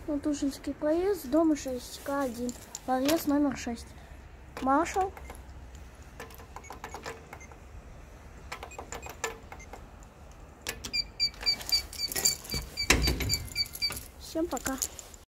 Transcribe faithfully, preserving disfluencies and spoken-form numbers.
Тушинский проезд, дом шесть, К один, подъезд номер шесть. Маша. Всем пока.